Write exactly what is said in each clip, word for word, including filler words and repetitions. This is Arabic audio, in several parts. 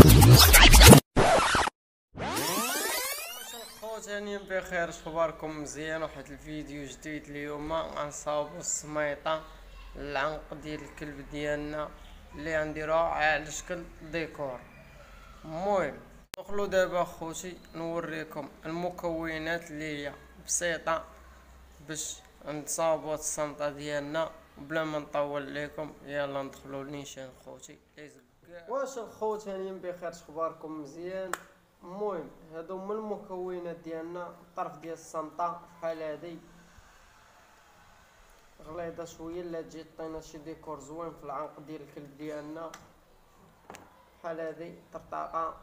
خوتاني بخير، شخباركم؟ مزيان. واحد الفيديو جديد اليوم غنصاوبو السميطه العنق ديال الكلب ديالنا اللي غنديروها على شكل ديكور. المهم ندخلو دابا خوتي نوريكم المكونات اللي هي بسيطه باش نصاوبو الصنطه ديالنا بلا ما نطول لكم. يلا ندخلو لنيشان خوتي. واش الخوتاني بخير، شخباركم؟ مزيان. المهم هادو هما المكونات ديالنا. الطرف ديال الصنطه بحال هادي غليظه شويه، لا تجي طينا شي ديكور زوين في العنق ديال الكلب ديالنا بحال هادي. طرطاقه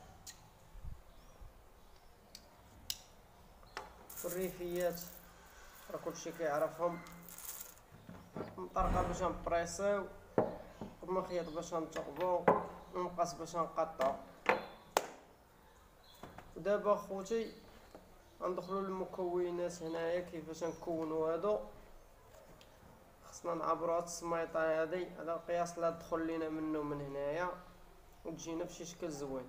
والريفيات راه كلشي كيعرفهم. مطرقه باش نبريسيو، مخيط باش نثقبو، ومقص باش نقطعو. ودابا خوتي غندخلو للمكونات هنايا كيفاش نكونو هادو. خصنا نعبرو هاد السميطه هادي، هذا القياس اللي تدخل لينا منه من هنايا وتجينا بشي شكل زوين.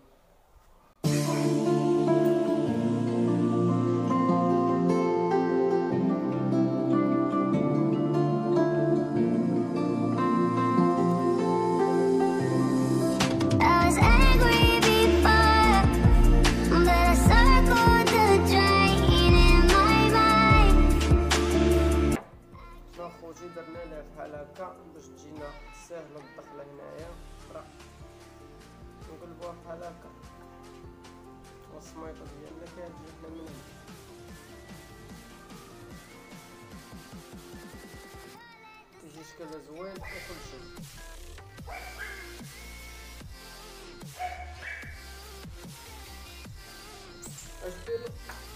خوتي درنا لها بحال هكا باش تجينا ساهله الدخله هنايا. راه نقلبوها بحال هكا والسميطه ديالنا كتجي حنا من هنا. تيجي شكلها زوين وكلشي. اش ديرو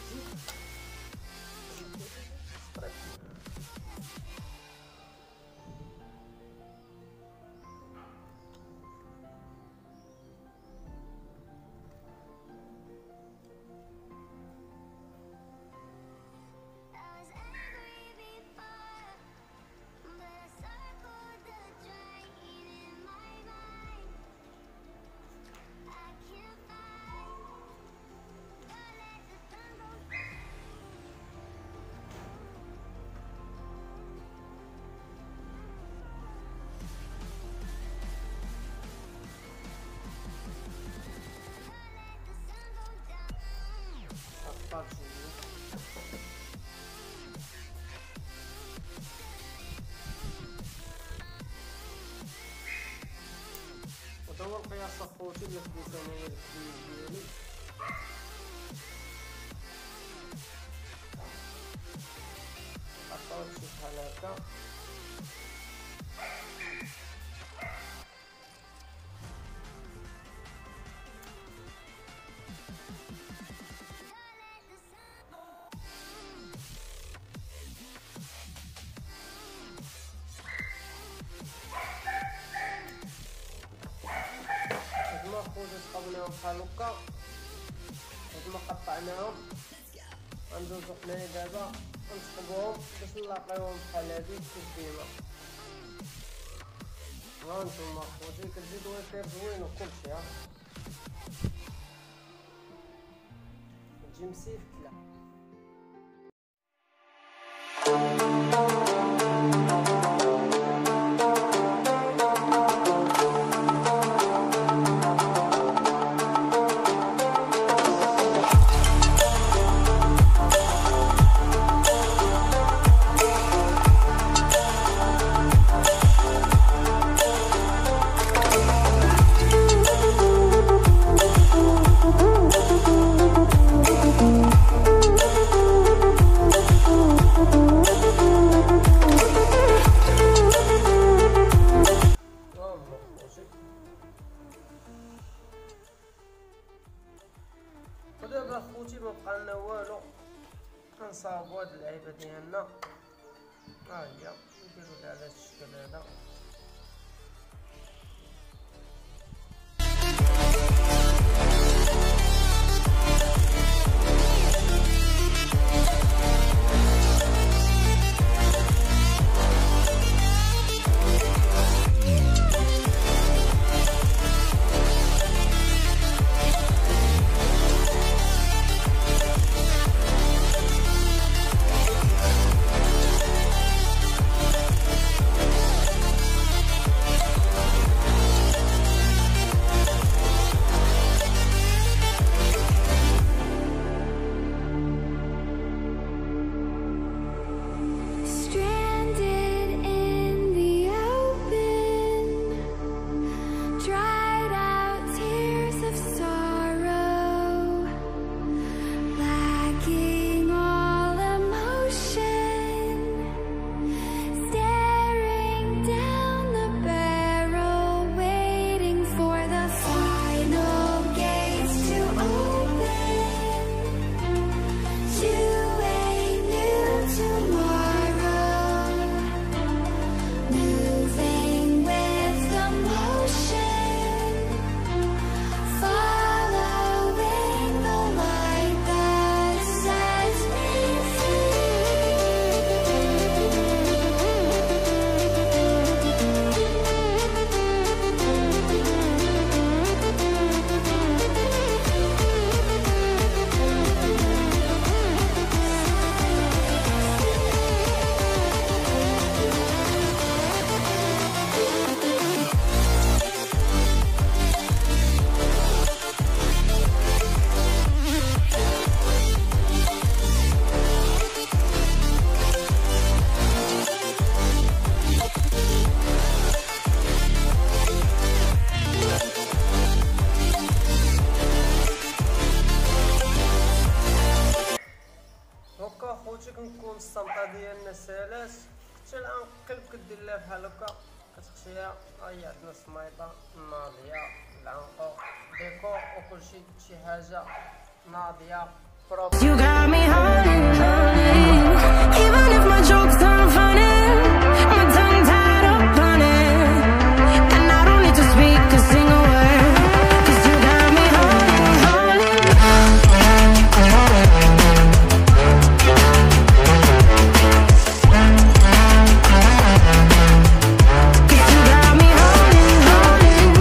وهذا هو القياس اخوتي اللي خديت انايا الكبير ديالي. قطعو شي بحال هكا. قطعناهم بحال هكا، هاد ما قطعناهم غندوزو حنايا دابا نثقبوهم باش نلاقيوهم بحال هادي كيف ديما. ها نتوما خوتي كتزيدو وفير زوين وكلشي. ها تجي مسيفكله. ودابا خوتي مبقالنا والو، كنصاوبو هاد اللعيبه ديالنا. ها هي نديرو لها على هاد الشكل هذا. بحال هكا كتخشيها. هاهي عندنا السميطة ناضية العنقو ديكور وكلشي شي حاجة ناضية بروب. You got me holding, holding. Even if my jokes aren't funny, my tongue tied up on it, and I don't need to speak a single word, 'cause you got me holding, holding. 'Cause you got me holding, holding.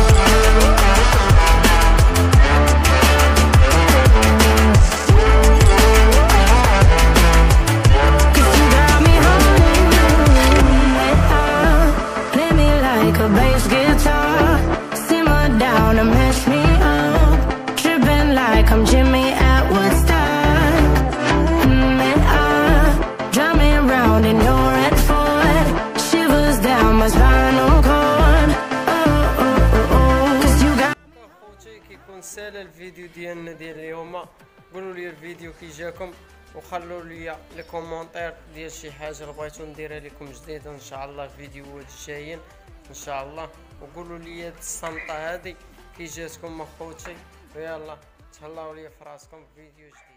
A bass guitar, simmer down and mess me up, tripping like I'm Jimmy at Woodstock. Mm, and I, drumming round in your red Ford, shivers down my spinal cord. Oh, oh, oh, oh. 'Cause you got خوتي كيكون سالا الفيديو ديالنا ديال اليوم. قولوا لي الفيديو كي جاكم وخلوا لي لي كومونتير ديال شي حاجه بغيتو نديرها لكم جديده ان شاء الله في فيديوهات الجايين ان شاء الله. وقولوا لي هاد الصمطه هادي كي جاتكم اخوتي، ويلا تهلاو لي في راسكم في فيديو جديد.